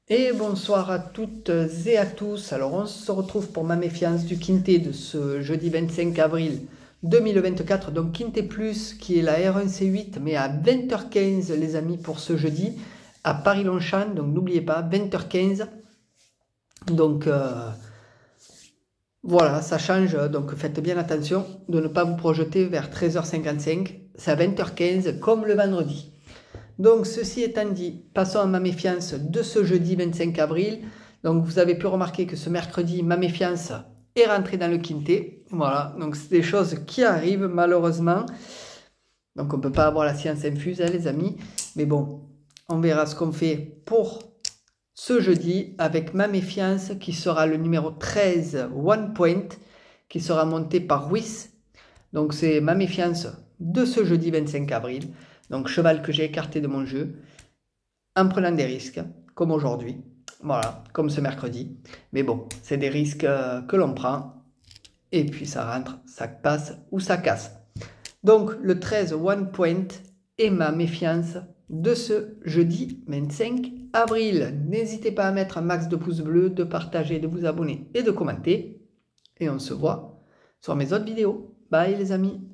Et bonsoir à toutes et à tous. Alors on se retrouve pour ma méfiance du Quintet de ce jeudi 25 avril 2024. Donc Quintet Plus qui est la R1C8 mais à 20h15 les amis pour ce jeudi à Paris-Longchamp. Donc n'oubliez pas 20h15. Donc voilà, ça change. Donc faites bien attention de ne pas vous projeter vers 13h55. C'est à 20h15 comme le vendredi. Donc, ceci étant dit, passons à ma méfiance de ce jeudi 25 avril. Donc, vous avez pu remarquer que ce mercredi, ma méfiance est rentrée dans le quintet. Voilà, donc c'est des choses qui arrivent malheureusement. Donc, on ne peut pas avoir la science infuse, hein, les amis. Mais bon, on verra ce qu'on fait pour ce jeudi avec ma méfiance qui sera le numéro 13, One Point, qui sera monté par Ruiz. Donc, c'est ma méfiance de ce jeudi 25 avril. Donc, cheval que j'ai écarté de mon jeu en prenant des risques, comme aujourd'hui. Voilà, comme ce mercredi. Mais bon, c'est des risques que l'on prend. Et puis, ça rentre, ça passe ou ça casse. Donc, le 13 One Point est ma méfiance de ce jeudi 25 avril. N'hésitez pas à mettre un max de pouces bleus, de partager, de vous abonner et de commenter. Et on se voit sur mes autres vidéos. Bye les amis.